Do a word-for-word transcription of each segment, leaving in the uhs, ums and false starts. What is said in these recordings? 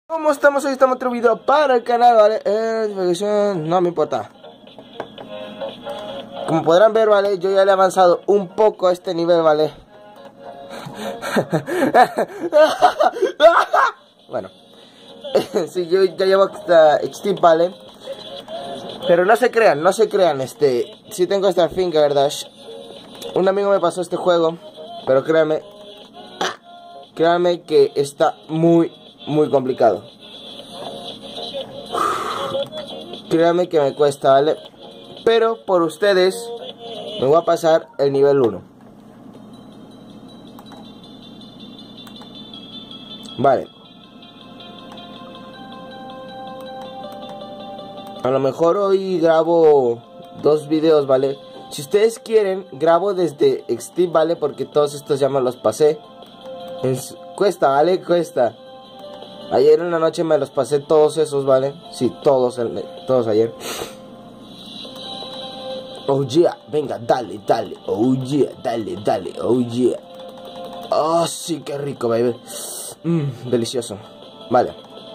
¿Cómo estamos? Hoy estamos en otro video para el canal, ¿vale? Eh, no me importa. Como podrán ver, ¿vale? Yo ya le he avanzado un poco a este nivel, ¿vale? Bueno. Sí, yo ya llevo hasta Extinct, ¿vale? Pero no se crean, no se crean, este... Sí tengo Starfinger Dash. Un amigo me pasó este juego, pero créanme... Créanme que está muy... muy complicado. Créanme que me cuesta, ¿vale? Pero por ustedes me voy a pasar el nivel uno. Vale. A lo mejor hoy grabo dos videos, ¿vale? Si ustedes quieren, grabo desde Extinct, ¿vale? Porque todos estos ya me los pasé. Es... Cuesta, ¿vale? Cuesta. Ayer en la noche me los pasé todos esos, ¿vale? Sí, todos, todos ayer. Oh yeah, venga, dale, dale. Oh yeah, dale, dale. Oh yeah. Oh, sí, qué rico, baby. Mmm, delicioso. Vale.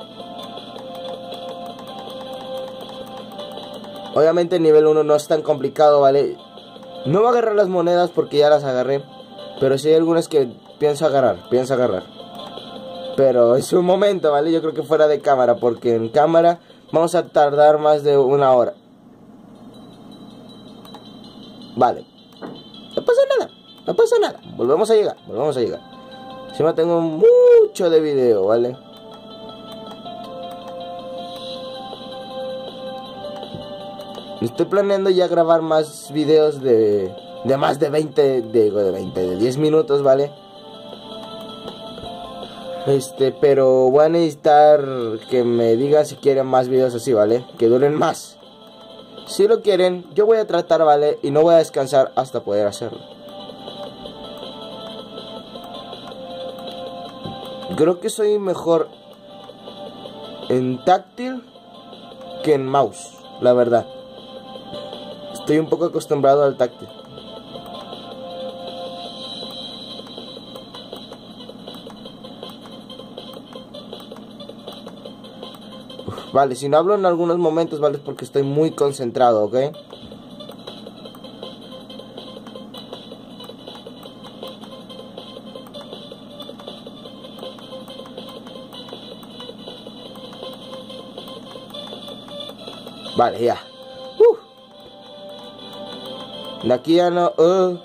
Obviamente el nivel uno no es tan complicado, ¿vale? No voy a agarrar las monedas porque ya las agarré. Pero sí hay algunas que pienso agarrar, pienso agarrar. Pero es un momento, ¿vale? Yo creo que fuera de cámara, porque en cámara vamos a tardar más de una hora. Vale. No pasa nada, no pasa nada. Volvemos a llegar, volvemos a llegar. Encima tengo mucho de video, ¿vale? Estoy planeando ya grabar más videos de... De más de veinte, de, de veinte, de diez minutos, ¿vale? Este, pero voy a necesitar que me digan si quieren más videos así, ¿vale? Que duren más. Si lo quieren, yo voy a tratar, ¿vale? Y no voy a descansar hasta poder hacerlo. Creo que soy mejor en táctil que en mouse, la verdad. Estoy un poco acostumbrado al táctil. Vale, si no hablo en algunos momentos, vale, es porque estoy muy concentrado, ¿ok? Vale, ya. Uh. De aquí ya no... Uh.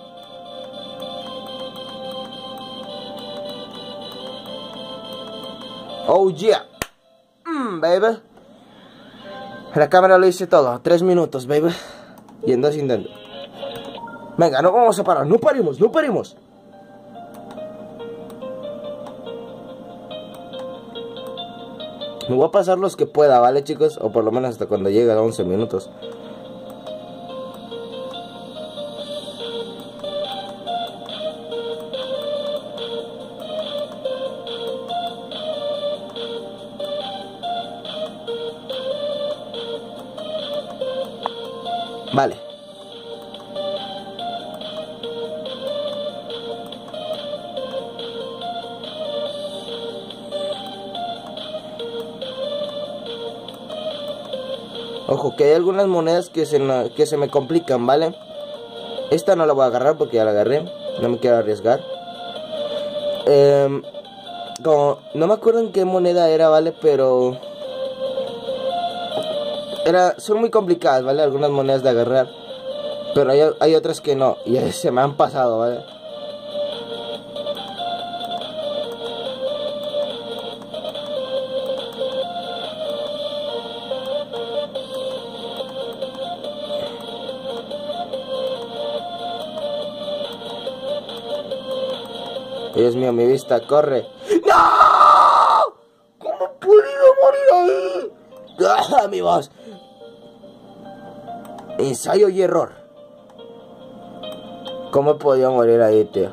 Oh, yeah. Mmm, baby. La cámara lo hice todo, tres minutos, baby. Y en dos intentos. Venga, no vamos a parar, no paremos, no paremos. Me voy a pasar los que pueda, ¿vale, chicos? O por lo menos hasta cuando llegue a once minutos. Vale. Ojo, que hay algunas monedas que se, no, que se me complican, ¿vale? Esta no la voy a agarrar porque ya la agarré. No me quiero arriesgar. Eh, como, no me acuerdo en qué moneda era, ¿vale? Pero... Era, son muy complicadas, ¿vale? Algunas monedas de agarrar. Pero hay, hay otras que no. Y se me han pasado, ¿vale? Dios mío, mi vista, corre. ¡No! ¿Cómo he podido morir ahí? ¡Ah, mi voz! Ensayo y error. ¿Cómo he podido morir ahí, tío?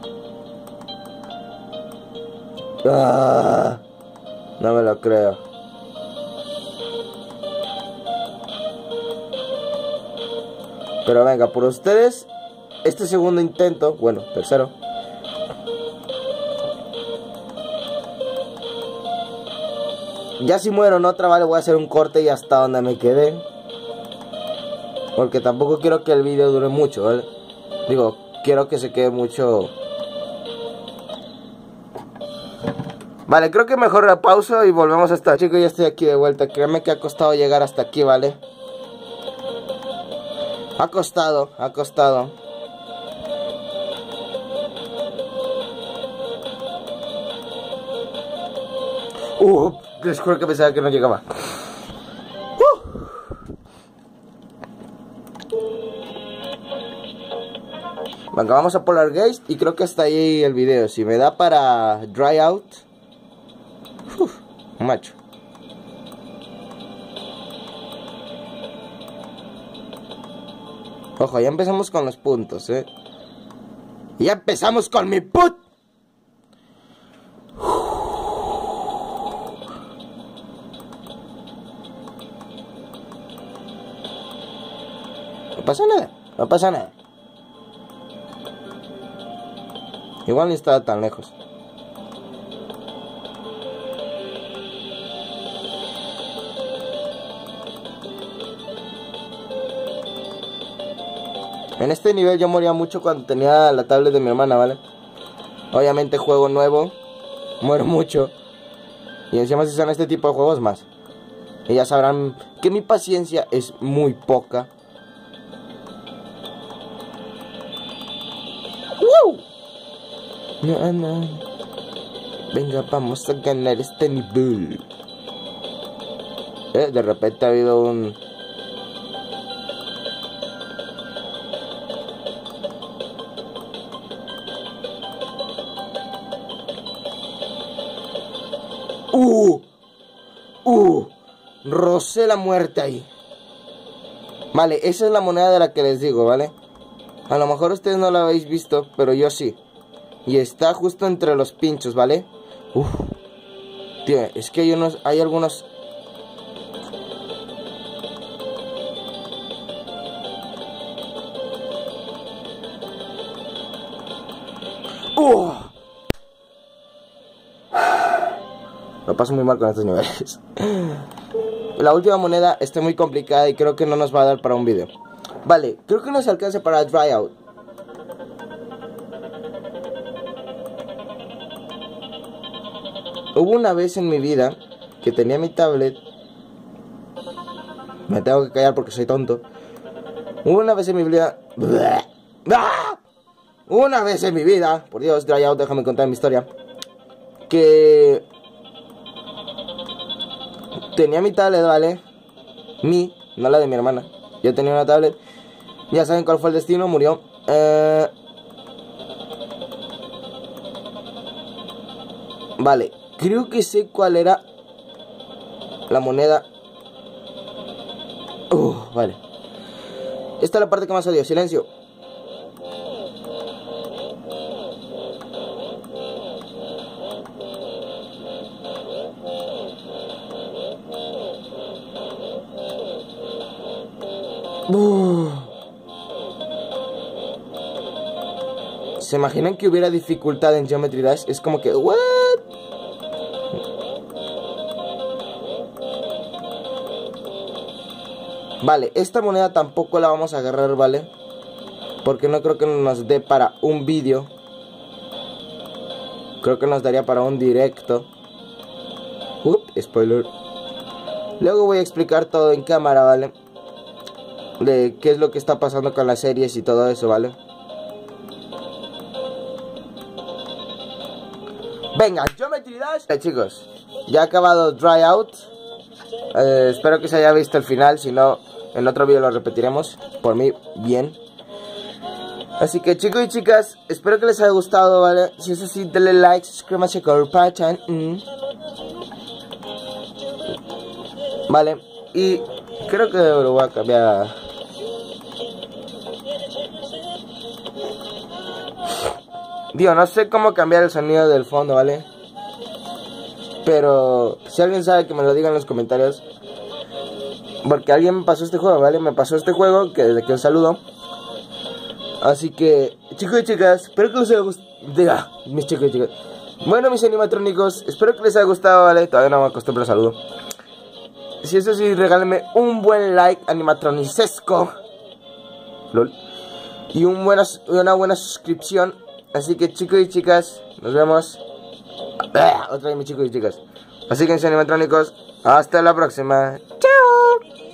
Ah, no me lo creo. Pero venga, por ustedes, este segundo intento, bueno, tercero. Ya si muero en otra, vale, voy a hacer un corte y hasta donde me quedé. Porque tampoco quiero que el vídeo dure mucho, ¿vale? Digo, quiero que se quede mucho. Vale, creo que mejor la pausa y volvemos hasta... Chicos, ya estoy aquí de vuelta. Créanme que ha costado llegar hasta aquí, ¿vale? Ha costado, ha costado. Uh, les juro que pensaba que no llegaba. Uh. Venga, vamos a Polar Gaze y creo que hasta ahí el video. Si me da para Dry Out. Uf, macho. Ojo, ya empezamos con los puntos, eh. Ya empezamos con mi put. No pasa nada, no pasa nada. Igual ni estaba tan lejos. En este nivel yo moría mucho cuando tenía la tablet de mi hermana, ¿vale? Obviamente juego nuevo, muero mucho. Y encima si son este tipo de juegos más. Y ya sabrán que mi paciencia es muy poca. ¡Woo! No, no. Venga, vamos a ganar este nivel. Eh, de repente ha habido un... Uh, uh, rocé la muerte ahí. Vale, esa es la moneda de la que les digo, ¿vale? A lo mejor ustedes no la habéis visto, pero yo sí. Y está justo entre los pinchos, ¿vale? Uf. Tío, es que hay unos, hay algunos... Uh. Lo paso muy mal con estos niveles. La última moneda está muy complicada y creo que no nos va a dar para un video. Vale, creo que nos alcanza para Dry Out. Hubo una vez en mi vida que tenía mi tablet. Me tengo que callar porque soy tonto. Hubo una vez en mi vida... ¡Ah! Una vez en mi vida, por Dios, Dry Out, déjame contar mi historia. Que... tenía mi tablet, ¿vale? Mi, no la de mi hermana. Yo tenía una tablet. Ya saben cuál fue el destino, murió. Eh... Vale, creo que sé cuál era la moneda. Uh, vale. Esta es la parte que más odio, silencio. Uh. ¿Se imaginan que hubiera dificultad en Geometry Dash? Es como que... ¿what? Vale, esta moneda tampoco la vamos a agarrar, ¿vale? Porque no creo que nos dé para un vídeo. Creo que nos daría para un directo. Uh, spoiler. Luego voy a explicar todo en cámara, ¿vale? De qué es lo que está pasando con las series y todo eso, ¿vale? Venga, Geometry Dash. Eh, chicos, ya ha acabado Dry Out. eh, Espero que se haya visto el final. Si no, en otro vídeo lo repetiremos. Por mí, bien. Así que chicos y chicas, espero que les haya gustado, ¿vale? Si es así, denle like, suscríbanse con Patreon. mm. Vale, y creo que lo voy a cambiar. Digo, no sé cómo cambiar el sonido del fondo, ¿vale? Pero si alguien sabe, que me lo diga en los comentarios. Porque alguien me pasó este juego, ¿vale? Me pasó este juego, que desde que os saludo. Así que, chicos y chicas, espero que les haya gustado. Diga, mis chicos y chicas, Bueno, mis animatrónicos, espero que les haya gustado, ¿vale? Todavía no me acostumbro a saludo. Si eso sí, regálenme un buen like animatronicesco. Lol. Y un buena, una buena suscripción. Así que chicos y chicas, nos vemos. Ah, otra vez mis chicos y chicas. Así que mis animatrónicos, hasta la próxima. Chao.